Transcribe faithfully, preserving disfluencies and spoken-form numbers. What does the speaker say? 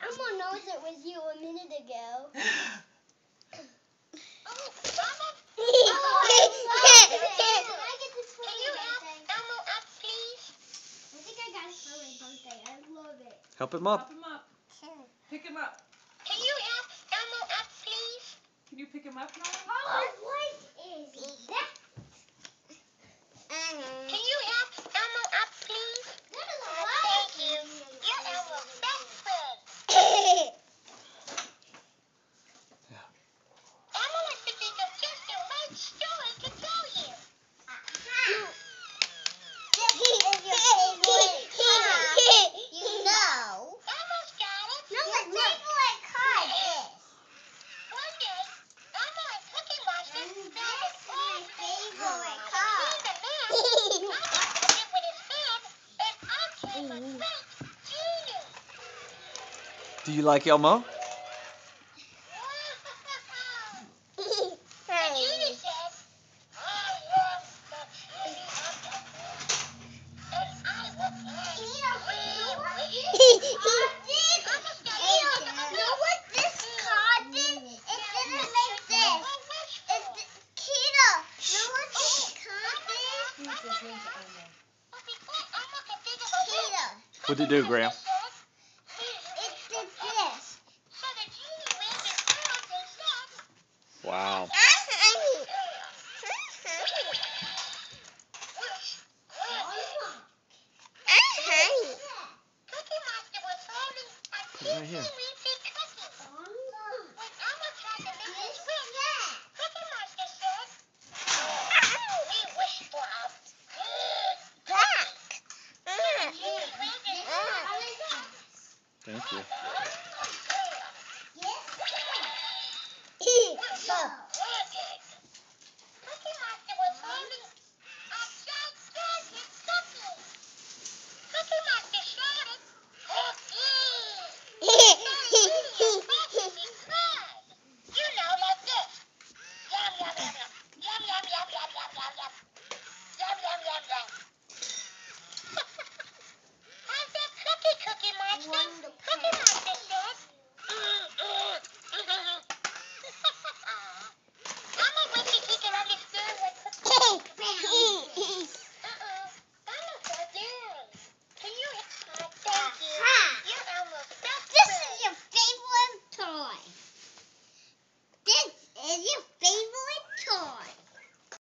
Elmo knows it was you a minute ago. Help him up. Help him up. Pick him up. Can you help Elmo up, please? Can you pick him up, Nolan? Oh, what is that? Can you help Elmo up, please? Thank you. You're Elmo's best friend. Elmo wants to think of just the right story to tell you. You know. Elmo's got it. No, it's favorite card. One day, Elmo and Cookie Monster found an old favorite card. Elmo took it with his hand, and out came a great genie. Do you like Elmo? The genie says, I love the genie of the moon, and I will grant three wishes. What did it do, Graham? It did this. So the genie waved his arms and said, Wow. Cookie Monster was holding a Right here. teensy weensy cookie. When Elmo tried to make his wish, Cookie Monster said, we wish for a good cookie. So the genie waved his arms and said, Thank you. yes.